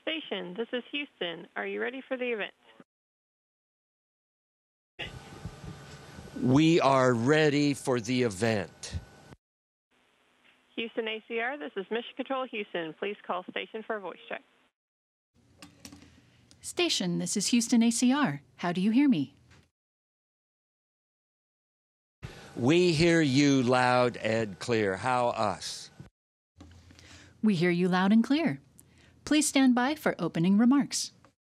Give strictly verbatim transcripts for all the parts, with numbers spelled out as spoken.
Station, this is Houston. Are you ready for the event? We are ready for the event. Houston A C R, this is Mission Control Houston. Please call station for a voice check. Station, this is Houston A C R. How do you hear me? We hear you loud and clear. How us? We hear you loud and clear. Please stand by for opening remarks.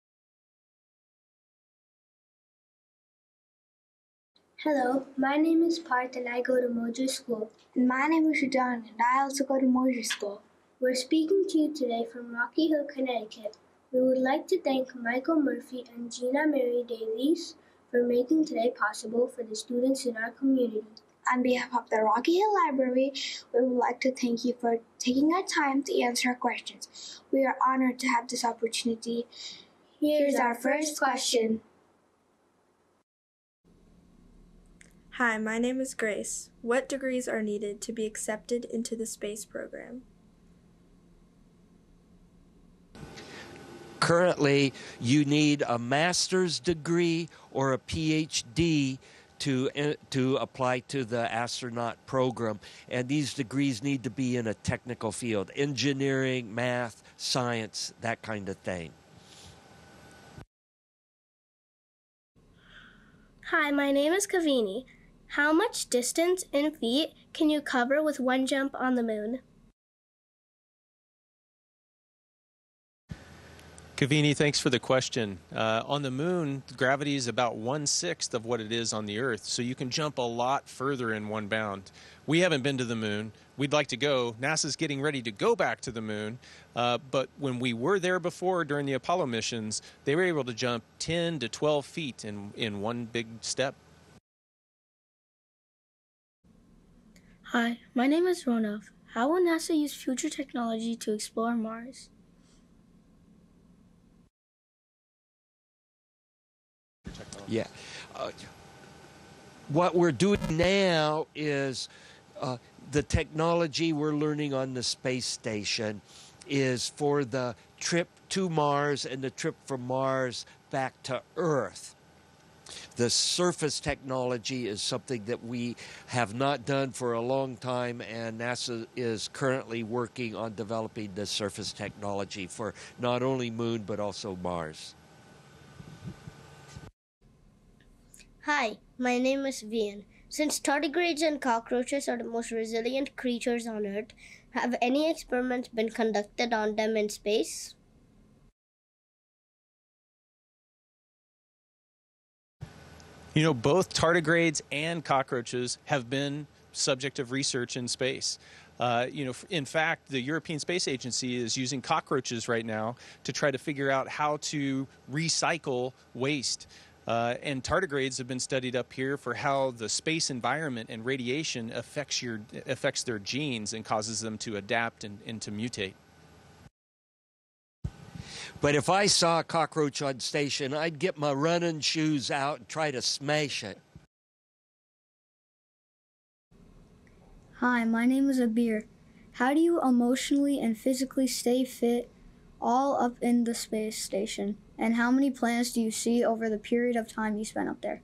Hello, my name is Parth and I go to Moser School. And my name is Rajan and I also go to Moser School. We're speaking to you today from Rocky Hill, Connecticut. We would like to thank Michael Murphy and Gina Mary Davies for making today possible for the students in our community. On behalf of the Rocky Hill Library, we would like to thank you for taking our time to answer our questions. We are honored to have this opportunity. Here's our first question. Hi, my name is Grace. What degrees are needed to be accepted into the space program? Currently, you need a master's degree or a P H D to to apply to the astronaut program, and these degrees need to be in a technical field, engineering, math, science, that kind of thing. Hi, my name is Kavini. How much distance in feet can you cover with one jump on the moon? Kavini, thanks for the question. Uh, on the moon, gravity is about one-sixth of what it is on the Earth, so you can jump a lot further in one bound. We haven't been to the moon. We'd like to go. NASA's getting ready to go back to the moon, uh, but when we were there before during the Apollo missions, they were able to jump ten to twelve feet in, in one big step. Hi, my name is Ronav. How will NASA use future technology to explore Mars? Yeah. Uh, what we're doing now is uh, the technology we're learning on the space station is for the trip to Mars and the trip from Mars back to Earth. The surface technology is something that we have not done for a long time, and NASA is currently working on developing the surface technology for not only Moon but also Mars. Hi, my name is Vian. Since tardigrades and cockroaches are the most resilient creatures on Earth, have any experiments been conducted on them in space? You know, both tardigrades and cockroaches have been subject of research in space. Uh, you know, in fact, the European Space Agency is using cockroaches right now to try to figure out how to recycle waste. Uh, and tardigrades have been studied up here for how the space environment and radiation affects your affects their genes and causes them to adapt and, and to mutate. But if I saw a cockroach on station, I'd get my running shoes out and try to smash it. Hi, my name is Abir. How do you emotionally and physically stay fit all up in the space station? And how many planets do you see over the period of time you spend up there?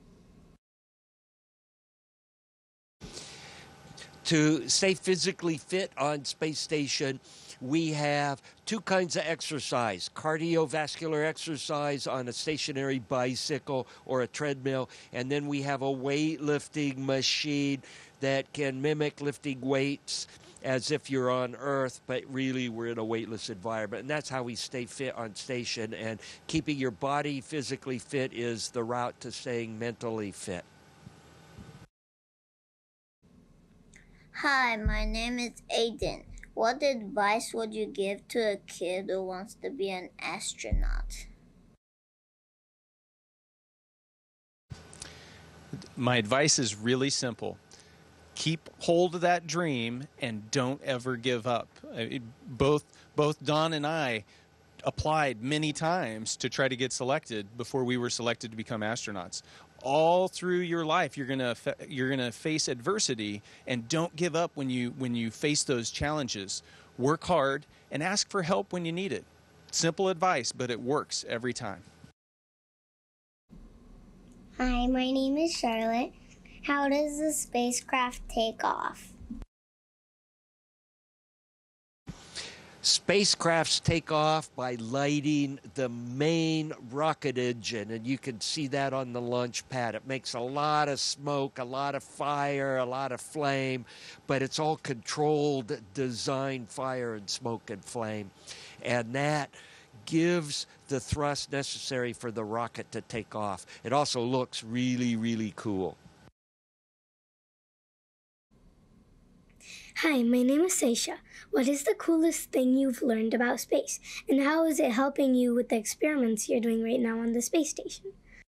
To stay physically fit on space station, we have two kinds of exercise: cardiovascular exercise on a stationary bicycle or a treadmill, and then we have a weightlifting machine that can mimic lifting weights as if you're on Earth, but really we're in a weightless environment. And that's how we stay fit on station. And keeping your body physically fit is the route to staying mentally fit. Hi, my name is Aiden. What advice would you give to a kid who wants to be an astronaut? My advice is really simple. Keep hold of that dream and don't ever give up. It, both both Don and I applied many times to try to get selected before we were selected to become astronauts. All through your life, you're gonna you're gonna face adversity, and don't give up when you when you face those challenges. Work hard and ask for help when you need it. simple advice, but it works every time. Hi, my name is Charlotte. How does the spacecraft take off? Spacecrafts take off by lighting the main rocket engine, and you can see that on the launch pad. It makes a lot of smoke, a lot of fire, a lot of flame, but it's all controlled, designed fire and smoke and flame. And that gives the thrust necessary for the rocket to take off. It also looks really, really cool. Hi, my name is Seisha. What is the coolest thing you've learned about space? And how is it helping you with the experiments you're doing right now on the space station?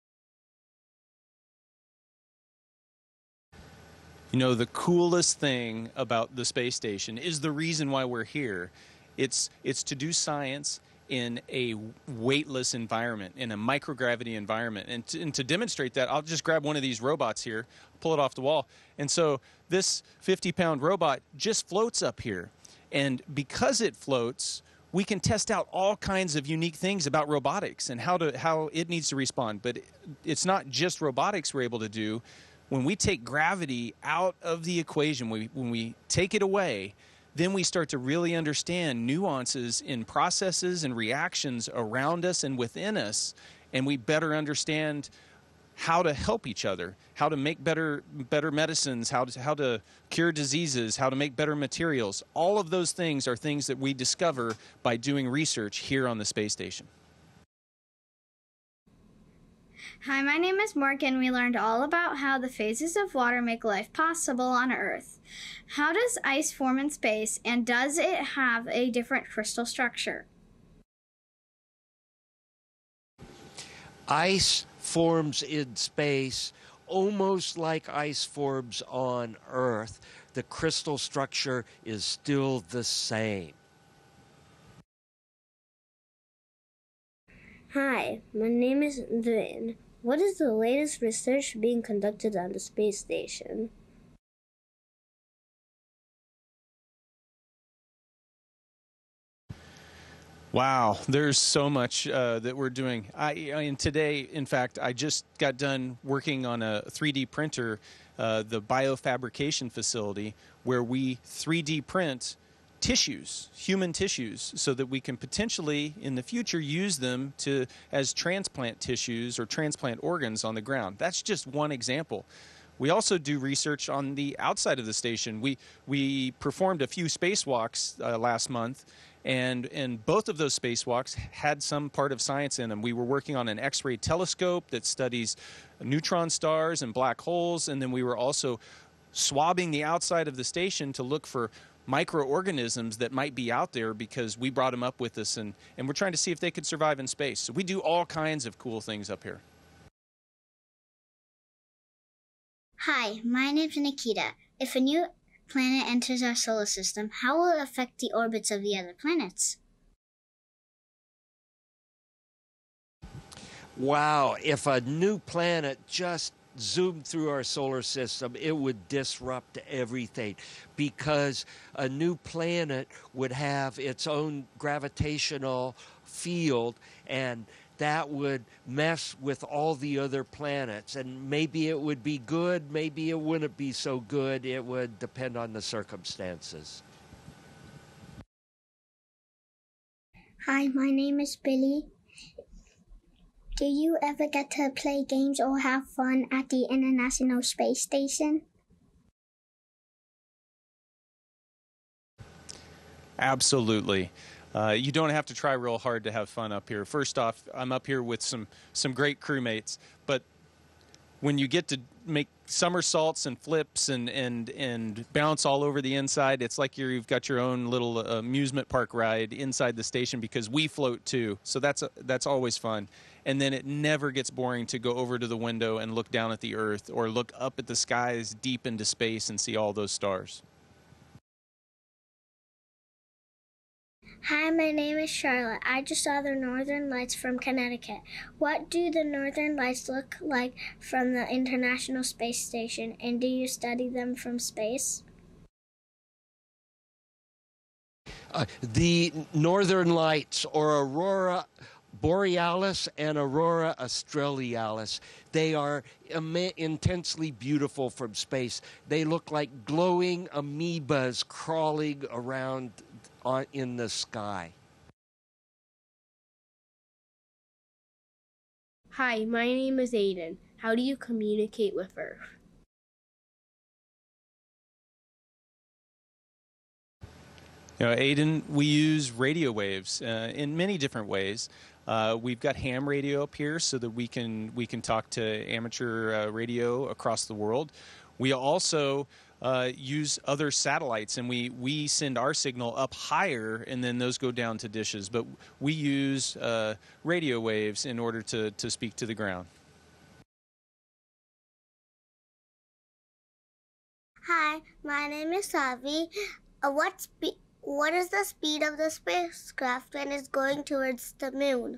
You know, the coolest thing about the space station is the reason why we're here. It's, it's to do science in a weightless environment, in a microgravity environment. And to, and to demonstrate that, I'll just grab one of these robots here, pull it off the wall. And so this fifty pound robot just floats up here. And because it floats, we can test out all kinds of unique things about robotics and how to how it needs to respond. But it's not just robotics we're able to do. When we take gravity out of the equation, we, when we take it away, then we start to really understand nuances in processes and reactions around us and within us, and we better understand how to help each other, how to make better better medicines, how to, how to cure diseases, how to make better materials. All of those things are things that we discover by doing research here on the space station. Hi, my name is Morgan. We learned all about how the phases of water make life possible on Earth. How does ice form in space, and does it have a different crystal structure? Ice forms in space almost like ice forms on Earth. The crystal structure is still the same. Hi, my name is Vin. What is the latest research being conducted on the space station? Wow, there's so much uh, that we're doing. I, and today, in fact, I just got done working on a three D printer, uh, the biofabrication facility, where we three D print tissues, human tissues, so that we can potentially, in the future, use them to as transplant tissues or transplant organs on the ground. That's just one example. We also do research on the outside of the station. We, we performed a few spacewalks uh, last month, and, and both of those spacewalks had some part of science in them. We were working on an X-ray telescope that studies neutron stars and black holes, and then we were also swabbing the outside of the station to look for microorganisms that might be out there because we brought them up with us, and, and we're trying to see if they could survive in space. So we do all kinds of cool things up here. Hi, my name's Nikita. If a new planet enters our solar system, how will it affect the orbits of the other planets? Wow, if a new planet just zoomed through our solar system, it would disrupt everything, because a new planet would have its own gravitational field, and that would mess with all the other planets. And maybe it would be good, maybe it wouldn't be so good. It would depend on the circumstances. Hi, my name is Billy. Do you ever get to play games or have fun at the International Space Station? Absolutely. Uh, you don't have to try real hard to have fun up here. First off, I'm up here with some, some great crewmates, but when you get to make somersaults and flips and, and, and bounce all over the inside, it's like you're, you've got your own little amusement park ride inside the station, because we float too. So that's, a, that's always fun. And then it never gets boring to go over to the window and look down at the Earth, or look up at the skies deep into space and see all those stars. Hi, my name is Charlotte. I just saw the Northern Lights from Connecticut. What do the Northern Lights look like from the International Space Station, and do you study them from space? Uh, the northern lights, or aurora borealis and aurora australis, they are Im- intensely beautiful from space. They look like glowing amoebas crawling around on, in the sky. Hi, my name is Aiden. How do you communicate with Earth? You know, Aiden, we use radio waves uh, in many different ways. Uh, we've got ham radio up here so that we can we can talk to amateur uh, radio across the world. We also uh, use other satellites, and we, we send our signal up higher, and then those go down to dishes. But we use uh, radio waves in order to, to speak to the ground. Hi, my name is Savi. Uh, what spe- What is the speed of the spacecraft when it's going towards the moon?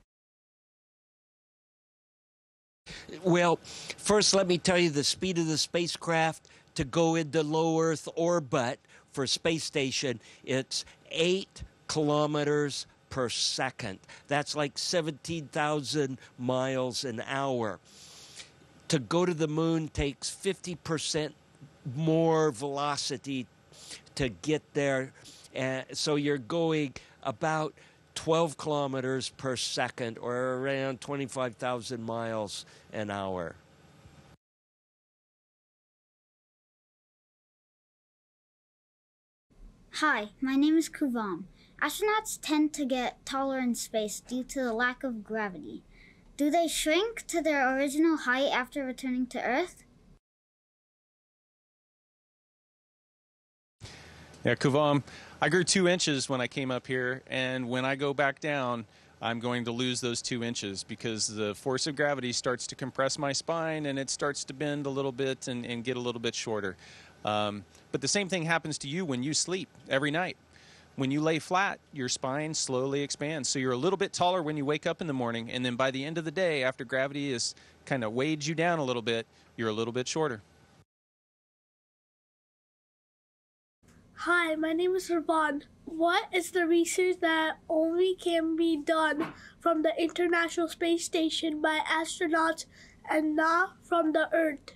Well, first let me tell you the speed of the spacecraft to go into low Earth orbit for space station. It's eight kilometers per second. That's like seventeen thousand miles an hour. To go to the moon takes fifty percent more velocity to get there. Uh, so you're going about twelve kilometers per second, or around twenty-five thousand miles an hour. Hi, my name is Kuvam. Astronauts tend to get taller in space due to the lack of gravity. Do they shrink to their original height after returning to Earth? Yeah, Kuvam, I grew two inches when I came up here, and when I go back down, I'm going to lose those two inches because the force of gravity starts to compress my spine, and it starts to bend a little bit and, and get a little bit shorter. Um, but the same thing happens to you when you sleep every night. When you lay flat, your spine slowly expands. So you're a little bit taller when you wake up in the morning, and then by the end of the day, after gravity has kind of weighed you down a little bit, you're a little bit shorter. Hi, my name is Raban. What is the research that only can be done from the International Space Station by astronauts and not from the Earth?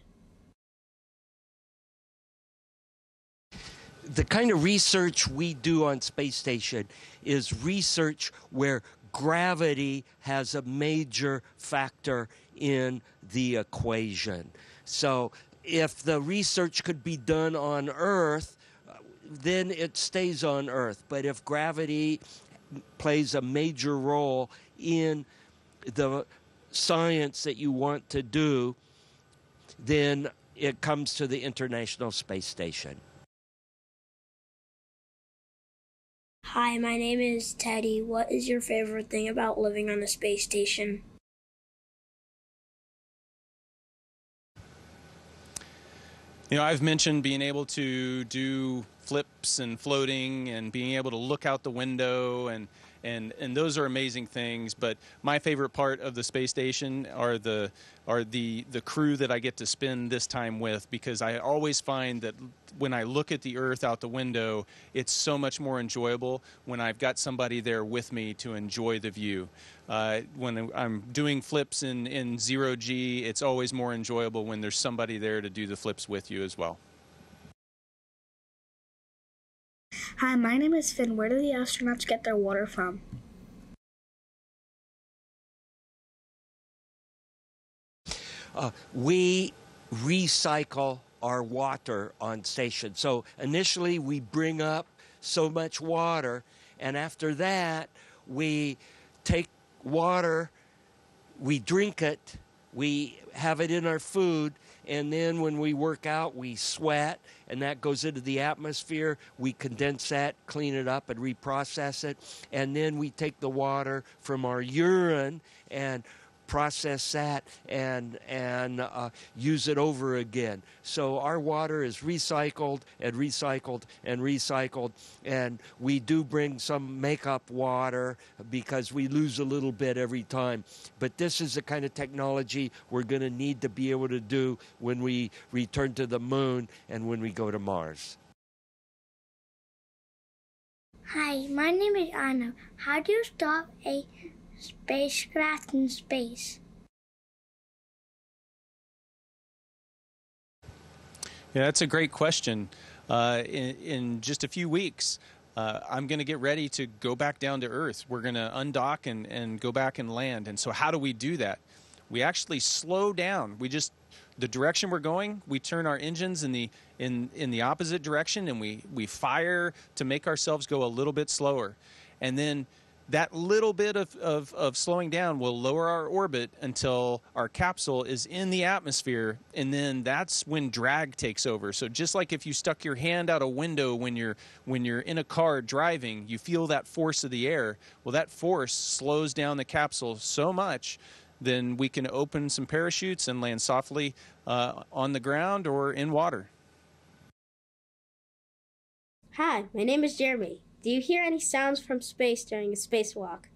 The kind of research we do on space station is research where gravity has a major factor in the equation. So if the research could be done on Earth, then it stays on Earth. But if gravity plays a major role in the science that you want to do, then it comes to the International Space Station. Hi, my name is Teddy. What is your favorite thing about living on a space station? You know, I've mentioned being able to do flips and floating and being able to look out the window, and and and those are amazing things. But my favorite part of the space station are the are the the crew that I get to spend this time with, because I always find that when I look at the Earth out the window, it's so much more enjoyable when I've got somebody there with me to enjoy the view. Uh, when I'm doing flips in, in zero G, it's always more enjoyable when there's somebody there to do the flips with you as well. Hi, my name is Finn. Where do the astronauts get their water from? Uh, we recycle our water on station. So initially we bring up so much water, and after that we take water, we drink it, we have it in our food, and then when we work out we sweat, and that goes into the atmosphere. We condense that, clean it up, and reprocess it, and then we take the water from our urine and process that and and uh, use it over again. So our water is recycled and recycled and recycled, and we do bring some makeup water because we lose a little bit every time. But this is the kind of technology we're going to need to be able to do when we return to the moon and when we go to Mars. Hi, my name is Anna. How do you stop a spacecraft in space? Yeah, that's a great question. Uh, in, in just a few weeks, uh, I'm going to get ready to go back down to Earth. We're going to undock and, and go back and land. And so how do we do that? We actually slow down. We just, the direction we're going, we turn our engines in the in, in the opposite direction, and we, we fire to make ourselves go a little bit slower. And then that little bit of, of, of slowing down will lower our orbit until our capsule is in the atmosphere, and then that's when drag takes over. So just like if you stuck your hand out a window when you're when you're in a car driving, you feel that force of the air. Well, that force slows down the capsule so much, then we can open some parachutes and land softly uh, on the ground or in water. Hi, my name is Jeremy. Do you hear any sounds from space during a spacewalk?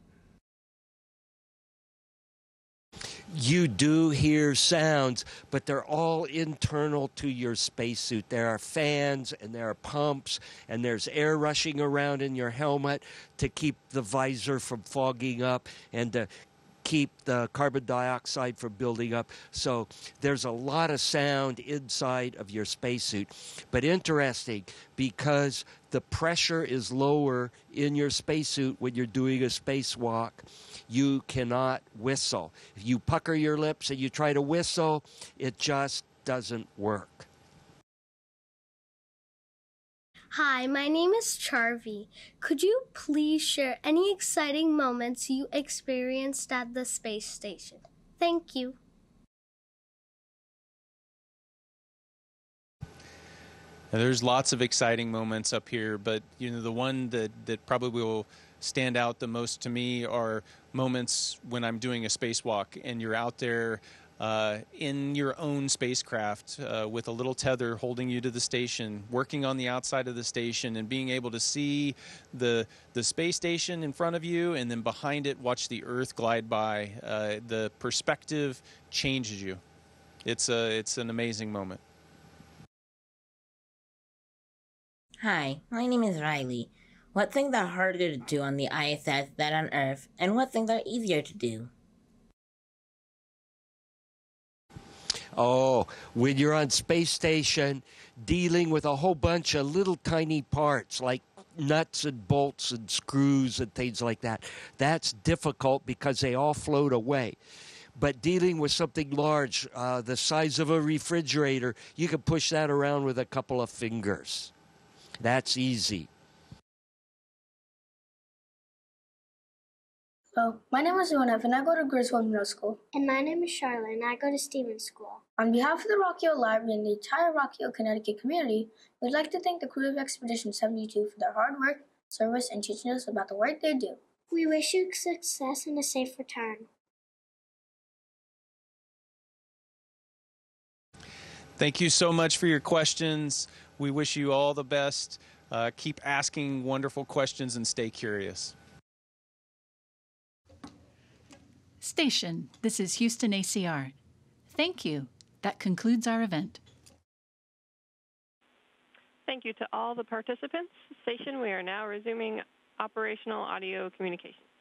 You do hear sounds, but they're all internal to your spacesuit. There are fans and there are pumps and there's air rushing around in your helmet to keep the visor from fogging up and to keep the carbon dioxide from building up. So there's a lot of sound inside of your spacesuit. But interesting, because the pressure is lower in your spacesuit when you're doing a spacewalk, you cannot whistle. If you pucker your lips and you try to whistle, it just doesn't work. Hi, my name is Charvy. Could you please share any exciting moments you experienced at the space station? Thank you. Now, there's lots of exciting moments up here, but you know the one that, that probably will stand out the most to me are moments when I'm doing a spacewalk and you're out there uh, in your own spacecraft uh, with a little tether holding you to the station, working on the outside of the station and being able to see the the space station in front of you, and then behind it watch the Earth glide by. Uh, the perspective changes you. It's a it's an amazing moment. Hi, my name is Riley. What things are harder to do on the I S S than on Earth, and what things are easier to do? Oh, when you're on space station, dealing with a whole bunch of little tiny parts like nuts and bolts and screws and things like that, that's difficult because they all float away. But dealing with something large, uh, the size of a refrigerator, you can push that around with a couple of fingers. That's easy. Hello, my name is Yonev and I go to Griswold Middle School. And my name is Charlotte and I go to Stevens School. On behalf of the Rocky Hill Library and the entire Rocky Hill, Connecticut community, we'd like to thank the crew of Expedition seventy-two for their hard work, service, and teaching us about the work they do. We wish you success and a safe return. Thank you so much for your questions. We wish you all the best. Uh, keep asking wonderful questions and stay curious. Station, this is Houston A C R. Thank you. That concludes our event. Thank you to all the participants. Station, we are now resuming operational audio communication.